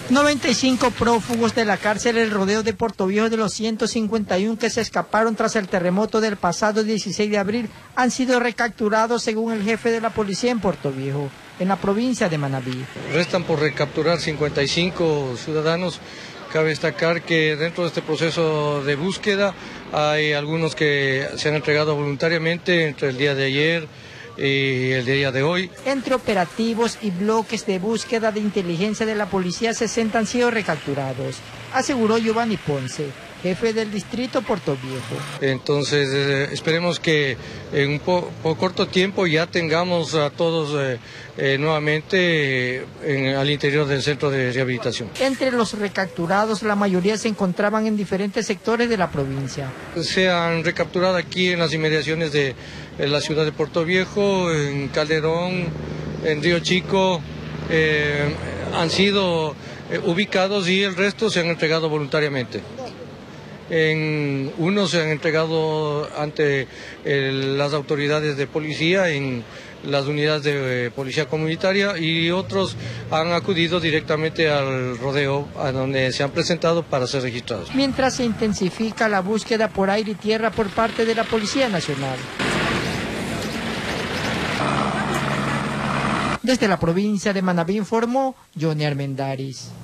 95 prófugos de la cárcel El Rodeo de Portoviejo de los 151 que se escaparon tras el terremoto del pasado 16 de abril han sido recapturados según el jefe de la policía en Portoviejo, en la provincia de Manabí. Restan por recapturar 55 ciudadanos. Cabe destacar que dentro de este proceso de búsqueda hay algunos que se han entregado voluntariamente entre el día de ayer y el día de hoy. Entre operativos y bloques de búsqueda de inteligencia de la policía, 60 han sido recapturados, aseguró Giovanni Ponce, jefe del distrito Portoviejo. Entonces esperemos que en un corto tiempo ya tengamos a todos nuevamente al interior del centro de rehabilitación. Entre los recapturados, la mayoría se encontraban en diferentes sectores de la provincia. Se han recapturado aquí en las inmediaciones de la ciudad de Portoviejo, en Calderón, en Río Chico, han sido ubicados y el resto se han entregado voluntariamente. Unos se han entregado ante las autoridades de policía en las unidades de policía comunitaria y otros han acudido directamente al rodeo a donde se han presentado para ser registrados. Mientras se intensifica la búsqueda por aire y tierra por parte de la Policía Nacional. Desde la provincia de Manabí informó Johnny Armendáriz.